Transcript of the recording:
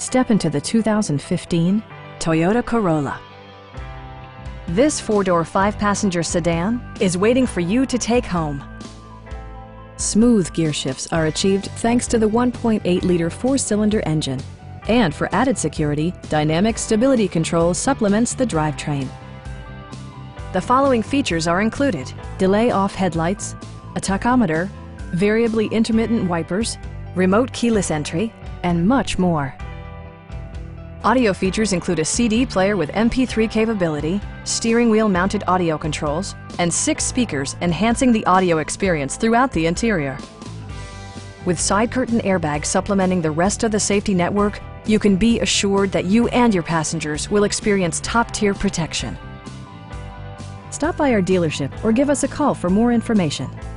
Step into the 2015 Toyota Corolla. This four-door, five-passenger sedan is waiting for you to take home. Smooth gear shifts are achieved thanks to the 1.8-liter four-cylinder engine. And for added security, dynamic stability control supplements the drivetrain. The following features are included: delay-off headlights, a tachometer, variably intermittent wipers, remote keyless entry, and much more. Audio features include a CD player with MP3 capability, steering wheel mounted audio controls, and 6 speakers enhancing the audio experience throughout the interior. With side curtain airbags supplementing the rest of the safety network, you can be assured that you and your passengers will experience top-tier protection. Stop by our dealership or give us a call for more information.